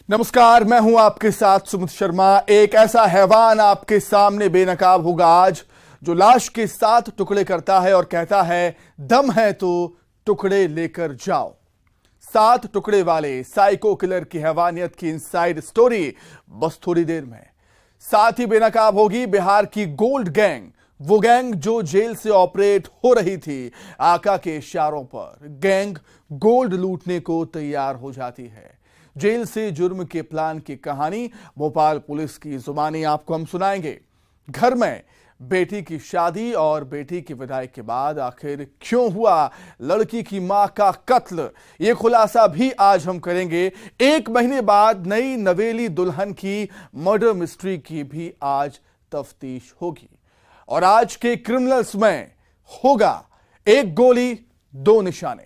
नमस्कार, मैं हूं आपके साथ सुमित शर्मा। एक ऐसा हैवान आपके सामने बेनकाब होगा आज, जो लाश के 7 टुकड़े करता है और कहता है दम है तो टुकड़े लेकर जाओ। 7 टुकड़े वाले साइको किलर की हैवानियत की इनसाइड स्टोरी बस थोड़ी देर में। साथ ही बेनकाब होगी बिहार की गोल्ड गैंग, वो गैंग जो जेल से ऑपरेट हो रही थी आका के इशारों पर। गैंग गोल्ड लूटने को तैयार हो जाती है। जेल से जुर्म के प्लान की कहानी भोपाल पुलिस की जुबानी आपको हम सुनाएंगे। घर में बेटी की शादी और बेटी की विदाई के बाद आखिर क्यों हुआ लड़की की मां का कत्ल, ये खुलासा भी आज हम करेंगे। 1 महीने बाद नई नवेली दुल्हन की मर्डर मिस्ट्री की भी आज तफ्तीश होगी। और आज के क्रिमिनल्स में होगा 1 गोली 2 निशाने।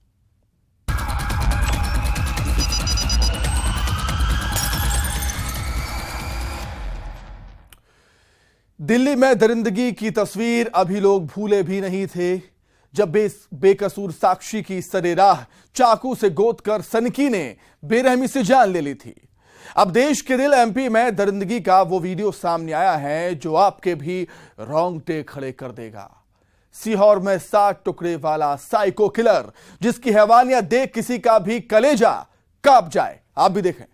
दिल्ली में दरिंदगी की तस्वीर अभी लोग भूले भी नहीं थे, जब बेकसूर साक्षी की सरेराह चाकू से गोदकर सनकी ने बेरहमी से जान ले ली थी। अब देश के दिल एमपी में दरिंदगी का वो वीडियो सामने आया है जो आपके भी रोंगटे खड़े कर देगा। सीहोर में 7 टुकड़े वाला साइको किलर, जिसकी हैवानियत देख किसी का भी कलेजा कांप जाए। आप भी देखें।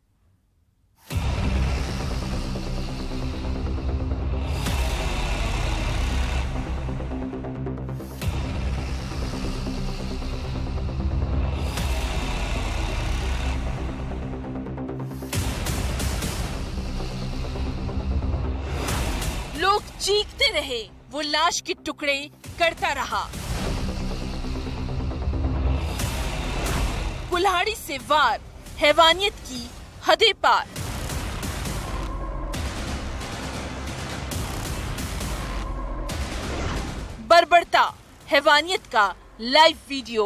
लोग चीखते रहे, वो लाश के टुकड़े करता रहा। कुल्हाड़ी से वार, हैवानियत की हदें पार। बर्बरता, हैवानियत का लाइव वीडियो।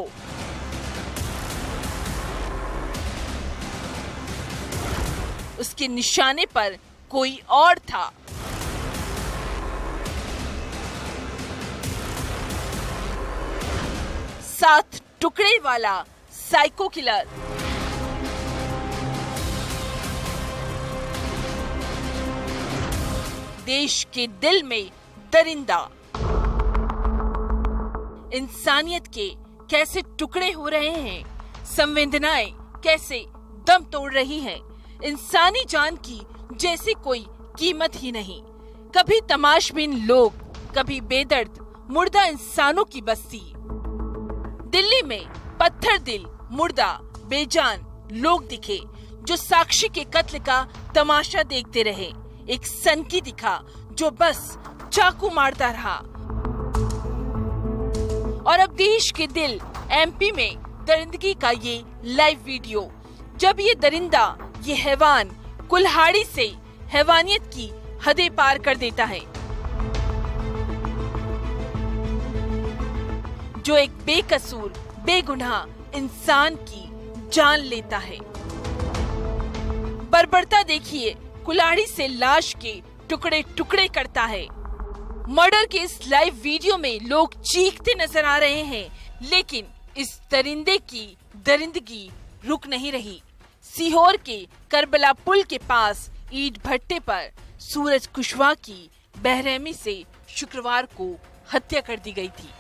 उसके निशाने पर कोई और था। सात टुकड़े वाला साइको किलर। देश के दिल में दरिंदा। इंसानियत के कैसे टुकड़े हो रहे हैं, संवेदनाएं कैसे दम तोड़ रही हैं। इंसानी जान की जैसे कोई कीमत ही नहीं। कभी तमाशबीन लोग, कभी बेदर्द मुर्दा इंसानों की बस्ती। दिल्ली में पत्थर दिल, मुर्दा, बेजान लोग दिखे जो साक्षी के कत्ल का तमाशा देखते रहे। एक सनकी दिखा जो बस चाकू मारता रहा। और अब देश के दिल एमपी में दरिंदगी का ये लाइव वीडियो, जब ये दरिंदा, ये हैवान कुल्हाड़ी से हैवानियत की हदें पार कर देता है, जो एक बेकसूर बेगुनाह इंसान की जान लेता है। बर्बरता देखिए, कुल्हाड़ी से लाश के टुकड़े टुकड़े करता है। मर्डर के इस लाइव वीडियो में लोग चीखते नजर आ रहे हैं, लेकिन इस दरिंदे की दरिंदगी रुक नहीं रही। सीहोर के करबला पुल के पास ईंट भट्टे पर सूरज कुशवाहा की बेरहमी से शुक्रवार को हत्या कर दी गई थी।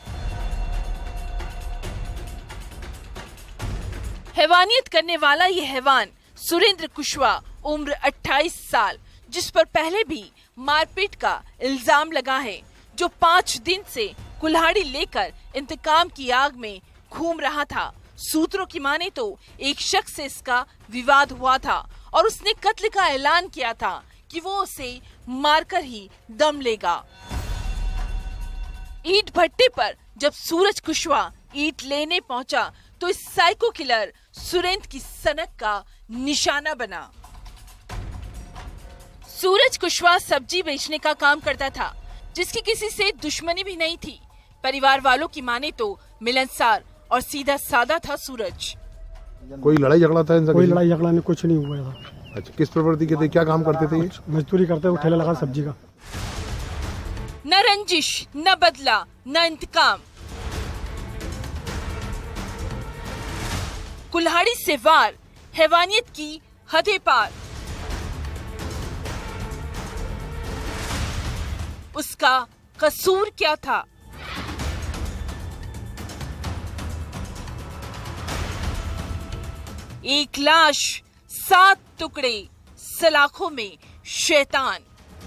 हैवानियत करने वाला ये हैवान सुरेंद्र कुशवाहा, उम्र 28 साल, जिस पर पहले भी मारपीट का इल्जाम लगा है, जो 5 दिन से कुल्हाड़ी लेकर इंतकाम की आग में घूम रहा था। सूत्रों की माने तो एक शख्स से इसका विवाद हुआ था और उसने कत्ल का ऐलान किया था कि वो उसे मारकर ही दम लेगा। ईंट भट्टे पर जब सूरज कुशवाहा ईंट लेने पहुंचा तो इस साइको किलर सुरेंद्र की सनक का निशाना बना। सूरज कुशवाहा सब्जी बेचने का काम करता था, जिसकी किसी से दुश्मनी भी नहीं थी। परिवार वालों की माने तो मिलनसार और सीधा साधा था सूरज। कोई लड़ाई झगड़ा था इनसे? कोई लड़ाई झगड़ा नहीं, कुछ नहीं हुआ था। अच्छा, किस प्रवृत्ति के थे, क्या काम करते थे ये? मजदूरी करते थे, ठेला लगा सब्जी का। न रंजिश, न बदला, न इंतकाम। कुल्हाड़ी से वार, हैवानियत की हदें पार। उसका कसूर क्या था? एक लाश, 7 टुकड़े, सलाखों में शैतान।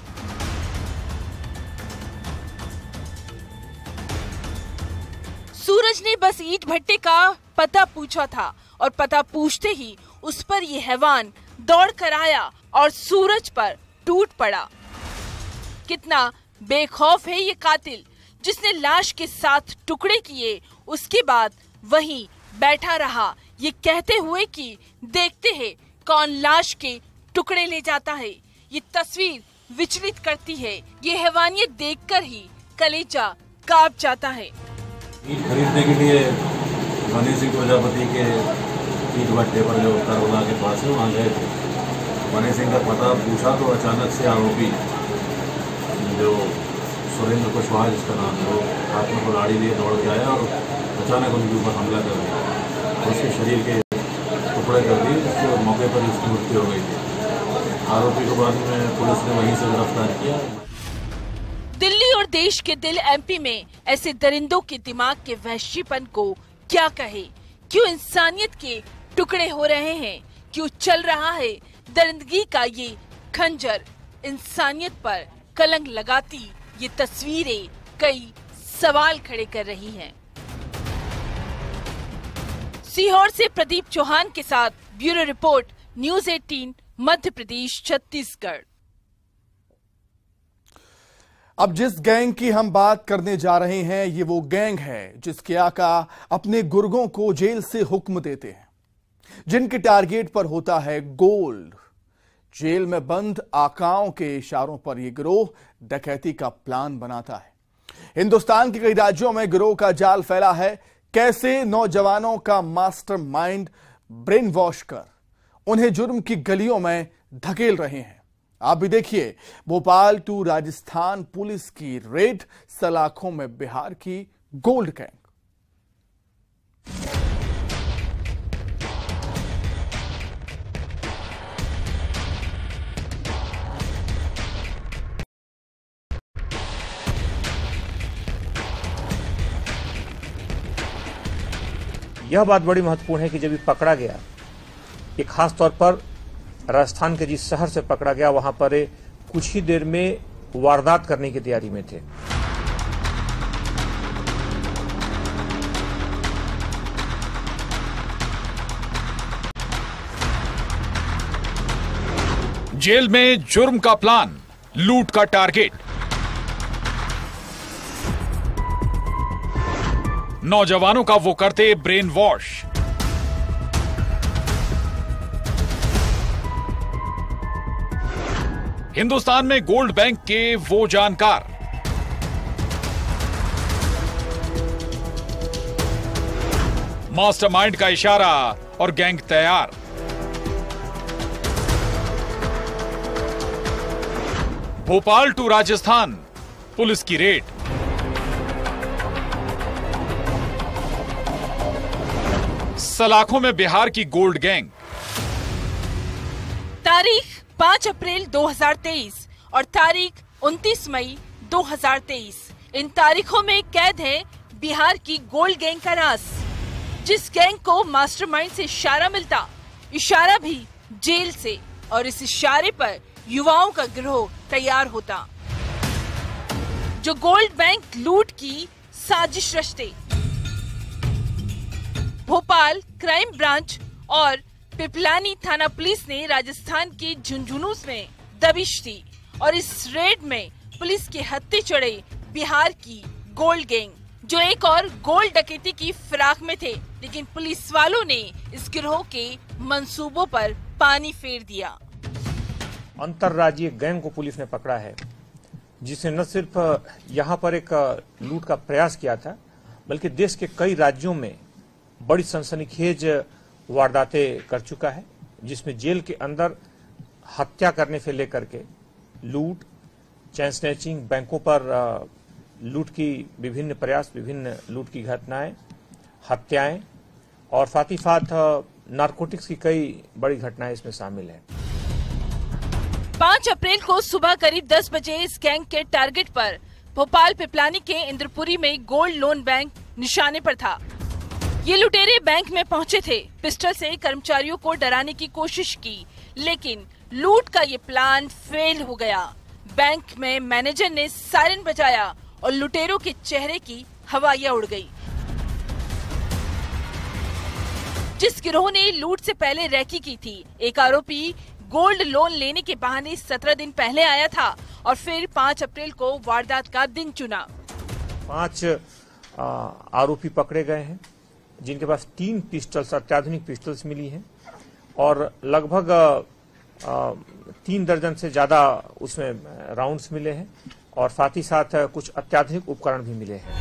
सूरज ने बस ईंट भट्टे का पता पूछा था और पता पूछते ही उस पर ये हैवान दौड़ कर आया और सूरज पर टूट पड़ा। कितना बेखौफ है ये कातिल, जिसने लाश के 7 टुकड़े किए, उसके बाद वहीं बैठा रहा ये कहते हुए कि देखते हैं कौन लाश के टुकड़े ले जाता है। ये तस्वीर विचलित करती है। ये हैवानियत देखकर ही कलेजा कांप जाता है। ईंट खरीदने के लिए मनी सिंह प्रजापति के ईंट भट्टे पर जो करबला के पास है वहाँ गए थे। मनी सिंह का पता पूछा तो अचानक से आरोपी जो सुरेंद्र कुशवाहा जिसका नाम है वो हाथ में कुल्हाड़ी लिए दौड़ के आया और अचानक उनके ऊपर हमला कर दिया। उसके शरीर के टुकड़े कर दिए, जिससे मौके पर उसकी मृत्यु हो गई थी। आरोपी को बाद में पुलिस ने वहीं से गिरफ्तार किया। दिल्ली और देश के दिल एमपी में ऐसे दरिंदों के दिमाग के वहशीपन को क्या कहे? क्यों इंसानियत के टुकड़े हो रहे हैं? क्यों चल रहा है दरिंदगी का ये खंजर? इंसानियत पर कलंक लगाती ये तस्वीरें कई सवाल खड़े कर रही हैं। सीहोर से प्रदीप चौहान के साथ bureau report, news 18, Madhya Pradesh, Chhattisgarh. अब जिस गैंग की हम बात करने जा रहे हैं, ये वो गैंग है जिसके आका अपने गुर्गों को जेल से हुक्म देते हैं, जिनके टारगेट पर होता है गोल्ड। जेल में बंद आकाओं के इशारों पर यह गिरोह डकैती का प्लान बनाता है। हिंदुस्तान के कई राज्यों में गिरोह का जाल फैला है। कैसे नौजवानों का मास्टरमाइंड ब्रेन वॉश कर उन्हें जुर्म की गलियों में धकेल रहे हैं। आप भी देखिए भोपाल टू राजस्थान पुलिस की रेड, सलाखों में बिहार की गोल्ड गैंग। यह बात बड़ी महत्वपूर्ण है कि जब ये पकड़ा गया, ये खास तौर पर राजस्थान के जिस शहर से पकड़ा गया, वहां पर कुछ ही देर में वारदात करने की तैयारी में थे। जेल में जुर्म का प्लान, लूट का टारगेट। नौजवानों का वो करते ब्रेन वॉश। हिंदुस्तान में गोल्ड बैंक के वो जानकार। मास्टरमाइंड का इशारा और गैंग तैयार। भोपाल टू राजस्थान पुलिस की रेड। सलाखों में बिहार की गोल्ड गैंग। तारीख 5 अप्रैल 2023 और तारीख 29 मई 2023। इन तारीखों में कैद है बिहार की गोल्ड गैंग का राज, जिस गैंग को मास्टरमाइंड से इशारा मिलता, इशारा भी जेल से, और इस इशारे पर युवाओं का गिरोह तैयार होता, जो गोल्ड बैंक लूट की साजिश रचते। भोपाल क्राइम ब्रांच और पिपलानी थाना पुलिस ने राजस्थान के झुंझुनू में दबिश दी और इस रेड में पुलिस के हत्थे चढ़े बिहार की गोल्ड गैंग, जो एक और गोल्ड डकैती की फिराक में थे, लेकिन पुलिस वालों ने इस गिरोह के मंसूबों पर पानी फेर दिया। अंतर्राज्यीय गैंग को पुलिस ने पकड़ा है, जिसने न सिर्फ यहाँ पर एक लूट का प्रयास किया था, बल्कि देश के कई राज्यों में बड़ी सनसनीखेज वारदातें कर चुका है, जिसमें जेल के अंदर हत्या करने से लेकर के लूट, चेन स्नैचिंग, बैंकों पर लूट की विभिन्न प्रयास, विभिन्न लूट की घटनाएं, हत्याएं और साथ ही साथ नारकोटिक्स की कई बड़ी घटनाएं इसमें शामिल है। 5 अप्रैल को सुबह करीब 10 बजे इस गैंग के टारगेट पर भोपाल पिपलानी के इंद्रपुरी में गोल्ड लोन बैंक निशाने पर था। ये लुटेरे बैंक में पहुंचे थे, पिस्टल से कर्मचारियों को डराने की कोशिश की, लेकिन लूट का ये प्लान फेल हो गया। बैंक में मैनेजर ने सायरन बजाया और लुटेरों के चेहरे की हवाइयां उड़ गई। जिस गिरोह ने लूट से पहले रैकी की थी, एक आरोपी गोल्ड लोन लेने के बहाने 17 दिन पहले आया था और फिर 5 अप्रैल को वारदात का दिन चुना। 5 आरोपी पकड़े गए हैं, जिनके पास 3 पिस्टल्स, अत्याधुनिक पिस्टल्स मिली हैं और लगभग 3 दर्जन से ज्यादा उसमें राउंड्स मिले हैं और साथ ही साथ कुछ अत्याधुनिक उपकरण भी मिले हैं।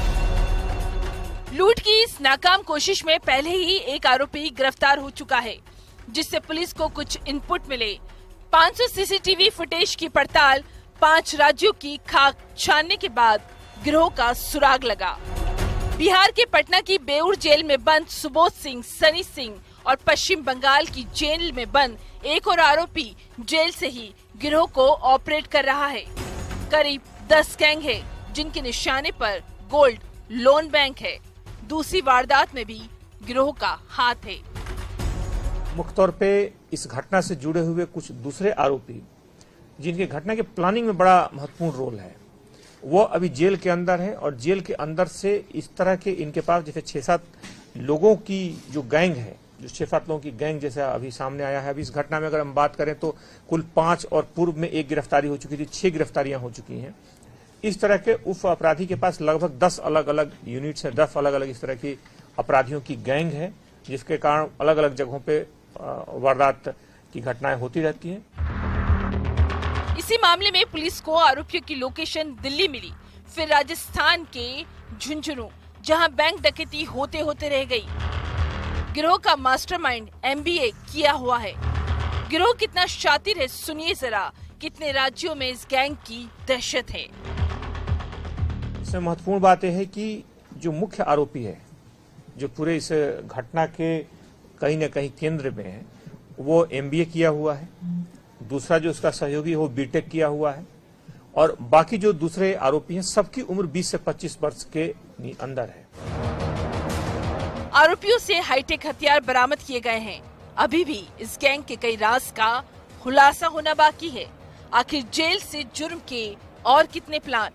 लूट की इस नाकाम कोशिश में पहले ही एक आरोपी गिरफ्तार हो चुका है, जिससे पुलिस को कुछ इनपुट मिले। 500 सीसीटीवी फुटेज की पड़ताल, 5 राज्यों की खाक छानने के बाद गिरोह का सुराग लगा। बिहार के पटना की बेउर जेल में बंद सुबोध सिंह, सनी सिंह और पश्चिम बंगाल की जेल में बंद एक और आरोपी जेल से ही गिरोह को ऑपरेट कर रहा है। करीब 10 गैंग है, जिनके निशाने पर गोल्ड लोन बैंक है। दूसरी वारदात में भी गिरोह का हाथ है। मुख्य तौर पे इस घटना से जुड़े हुए कुछ दूसरे आरोपी, जिनके घटना के प्लानिंग में बड़ा महत्वपूर्ण रोल है, वो अभी जेल के अंदर है और जेल के अंदर से इस तरह के इनके पास जैसे 6-7 लोगों की जो गैंग है, जो 6-7 लोगों की गैंग जैसा अभी सामने आया है। अभी इस घटना में अगर हम बात करें तो कुल 5 और पूर्व में 1 गिरफ्तारी हो चुकी थी, 6 गिरफ्तारियां हो चुकी हैं। इस तरह के उप अपराधी के पास लगभग 10 अलग अलग यूनिट्स है, 10 अलग अलग इस तरह की अपराधियों की गैंग है, जिसके कारण अलग अलग जगहों पे वारदात की घटनाएं होती रहती हैं। इसी मामले में पुलिस को आरोपियों की लोकेशन दिल्ली मिली, फिर राजस्थान के झुंझुनू, जहां बैंक डकैती होते होते रह गई। गिरोह का मास्टरमाइंड MBA किया हुआ है। गिरोह कितना शातिर है, सुनिए जरा, कितने राज्यों में इस गैंग की दहशत है। इसमें महत्वपूर्ण बात यह है कि जो मुख्य आरोपी है, जो पूरे इस घटना के कहीं न कहीं केंद्र में है, वो MBA किया हुआ है। दूसरा जो उसका सहयोगी है वो B.Tech किया हुआ है और बाकी जो दूसरे आरोपी हैं, सबकी उम्र 20 से 25 वर्ष के अंदर है। आरोपियों से हाईटेक हथियार बरामद किए गए हैं। अभी भी इस गैंग के कई राज का खुलासा होना बाकी है। आखिर जेल से जुर्म के और कितने प्लान।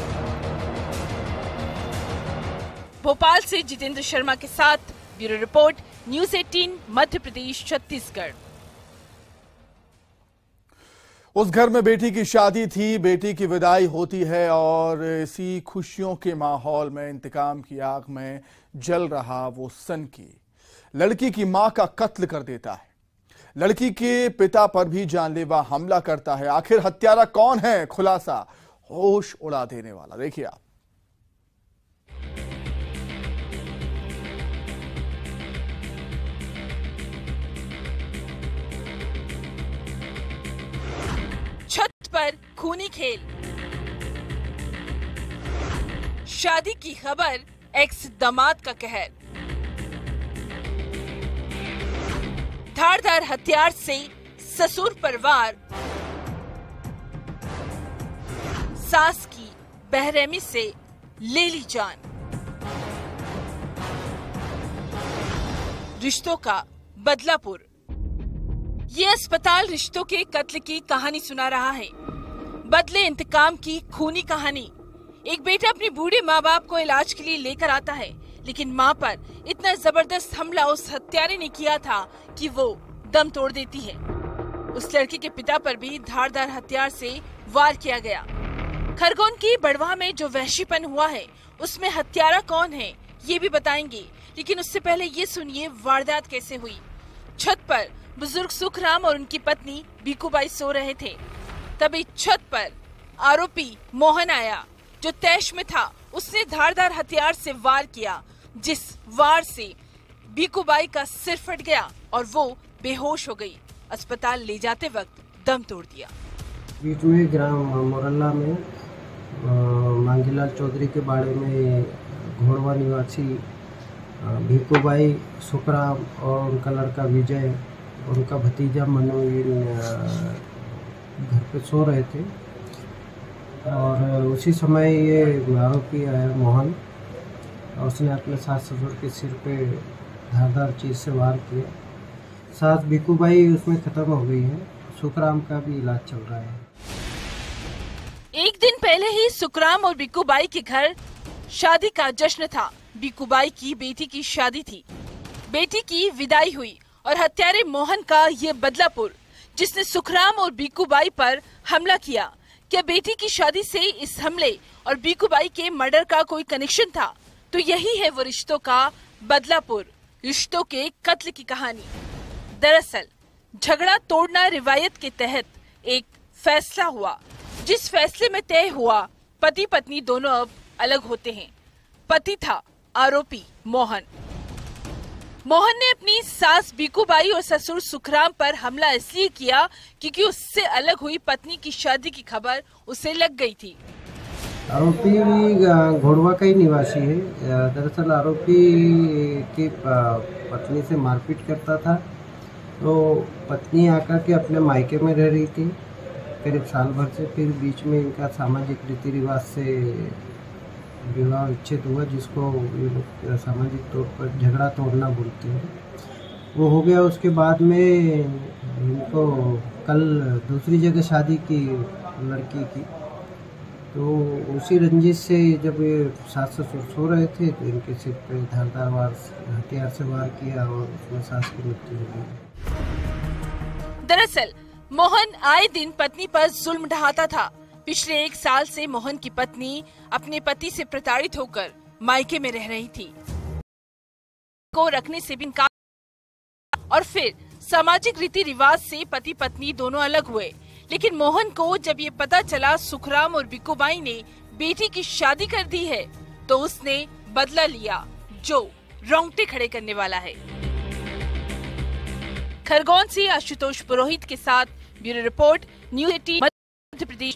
भोपाल से जितेंद्र शर्मा के साथ bureau report, news 18 Madhya Pradesh Chhattisgarh. उस घर में बेटी की शादी थी, बेटी की विदाई होती है और इसी खुशियों के माहौल में इंतकाम की आग में जल रहा वो सनकी लड़की की मां का कत्ल कर देता है। लड़की के पिता पर भी जानलेवा हमला करता है। आखिर हत्यारा कौन है? खुलासा होश उड़ा देने वाला। देखिए आप। छत पर खूनी खेल, शादी की खबर, एक्स दामाद का कहर, धारदार हथियार से ससुर पर वार, सास की बेरहमी से ले ली जान। रिश्तों का बदलापुर। ये अस्पताल रिश्तों के कत्ल की कहानी सुना रहा है, बदले इंतकाम की खूनी कहानी। एक बेटा अपने बूढ़े माँ बाप को इलाज के लिए लेकर आता है, लेकिन माँ पर इतना जबरदस्त हमला उस हत्यारे ने किया था कि वो दम तोड़ देती है। उस लड़के के पिता पर भी धारदार हथियार से वार किया गया। खरगोन की बड़वाह में जो वहशीपन हुआ है, उसमें हत्यारा कौन है ये भी बताएंगे, लेकिन उससे पहले ये सुनिए वारदात कैसे हुई। छत पर बुजुर्ग सुखराम और उनकी पत्नी बीकूबाई सो रहे थे। तभी छत पर आरोपी मोहन आया, जो तैश में था। उसने धारदार हथियार से वार किया, जिस वार से बीकूबाई का सिर फट गया और वो बेहोश हो गई। अस्पताल ले जाते वक्त दम तोड़ दिया। बीचुए ग्राम मोरल्ला में मांगीलाल चौधरी के बाड़े में घोड़वा निवासी भिकूबाई, सुखराम और उनका लड़का विजय, उनका भतीजा मनु घर पे सो रहे थे और उसी समय ये आरोपी आया मोहन, और उसने अपने सास ससुर के सिर पे धारदार चीज़ से वार किया। सास भिकूबाई उसमें ख़त्म हो गई है। सुखराम का भी इलाज चल रहा है। एक दिन पहले ही सुखराम और भिकूबाई के घर शादी का जश्न था। भिकूबाई की बेटी की शादी थी। बेटी की विदाई हुई और हत्यारे मोहन का ये बदलापुर, जिसने सुखराम और भिकूबाई पर हमला किया। क्या बेटी की शादी से इस हमले और भिकूबाई के मर्डर का कोई कनेक्शन था? तो यही है वो रिश्तों का बदलापुर, रिश्तों के कत्ल की कहानी। दरअसल झगड़ा तोड़ना रिवायत के तहत एक फैसला हुआ, जिस फैसले में तय हुआ पति पत्नी दोनों अब अलग होते हैं। पति था आरोपी मोहन। मोहन ने अपनी सास भिकूबाई और ससुर सुखराम पर हमला इसलिए किया क्योंकि उससे अलग हुई पत्नी की शादी की खबर उसे लग गई थी। आरोपी घोड़वा का ही निवासी है। दरअसल आरोपी की पत्नी से मारपीट करता था, तो पत्नी आकर के अपने मायके में रह रही थी करीब साल भर से। फिर बीच में इनका सामाजिक रीति रिवाज से विवाह विच्छेद हुआ, जिसको ये लोग सामाजिक तौर पर झगड़ा तोड़ना बोलते हैं। वो हो गया। उसके बाद में इनको कल दूसरी जगह शादी की लड़की की, तो उसी रंजिश से जब ये सास ससुर सो रहे थे तो इनके सिर पे धारदार वार हथियार से वार किया और उसमें सास की मृत्यु हो गई। दरअसल मोहन आए दिन पत्नी पर जुल्म ढाता था। पिछले 1 साल से मोहन की पत्नी अपने पति से प्रताड़ित होकर मायके में रह रही थी, को रखने से भी इनकार, और फिर सामाजिक रीति रिवाज से पति पत्नी दोनों अलग हुए। लेकिन मोहन को जब ये पता चला सुखराम और भिकूबाई ने बेटी की शादी कर दी है, तो उसने बदला लिया जो रोंगटे खड़े करने वाला है। खरगोन से आशुतोष पुरोहित के साथ bureau report, news 18 Madhya Pradesh.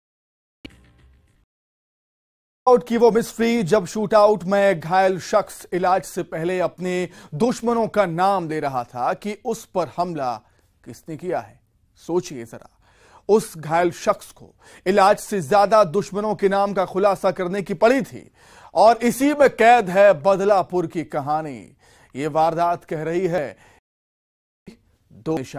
Shootout की वो मिस्ट्री, जब शूटआउट में घायल शख्स इलाज से पहले अपने दुश्मनों का नाम दे रहा था कि उस पर हमला किसने किया है। सोचिए जरा, उस घायल शख्स को इलाज से ज्यादा दुश्मनों के नाम का खुलासा करने की पड़ी थी, और इसी में कैद है बदलापुर की कहानी। ये वारदात कह रही है दो निशान।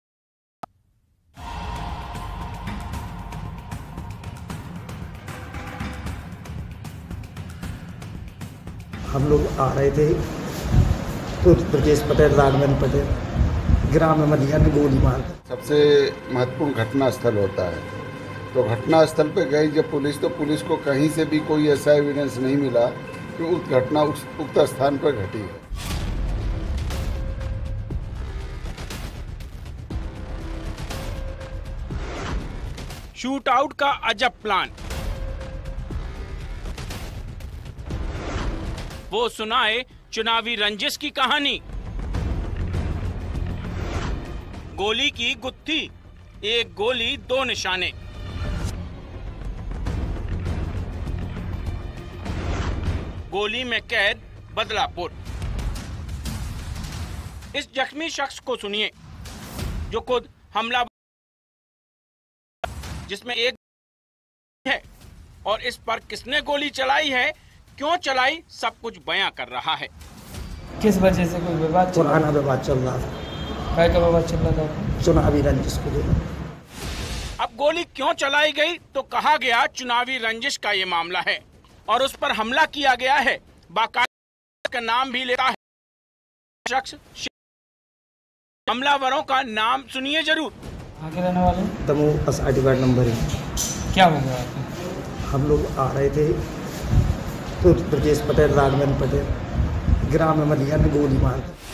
हम लोग आ रहे थे तो ब्रजेश पटेल, राघवेंद्र पटेल, ग्राम मलिया ने गोली मार दी। सबसे महत्वपूर्ण घटना स्थल होता है, तो घटना स्थल पे गई जब पुलिस, तो पुलिस को कहीं से भी कोई ऐसा एविडेंस नहीं मिला कि उस घटना उक्त स्थान पर घटी है। शूट आउट का अजब प्लान, वो सुनाए चुनावी रंजिश की कहानी। गोली की गुत्थी, एक गोली 2 निशाने। गोली में कैद बदलापुर। इस जख्मी शख्स को सुनिए जो खुद हमला, जिसमें एक है, और इस पर किसने गोली चलाई है, क्यों चलाई, सब कुछ बयां कर रहा है। किस वजह से कोई विवाद, पुराना विवाद चल रहा था। क्या का विवाद चल रहा था? चुनावी रंजिश को लेकर। अब गोली क्यों चलाई गई, तो कहा गया चुनावी रंजिश का ये मामला है और उस पर हमला किया गया है। बाकायदा का नाम भी लेता है शख्स। हमलावरों का नाम सुनिए जरूर। आगे रहने वाले दमोह 80 वार्ड नंबर है। क्या हो गया? हम लोग आ रहे थे तो ब्रजेश पटेल, राघवेंद्र पटेल, ग्राम मलिया ने गोली मार दी।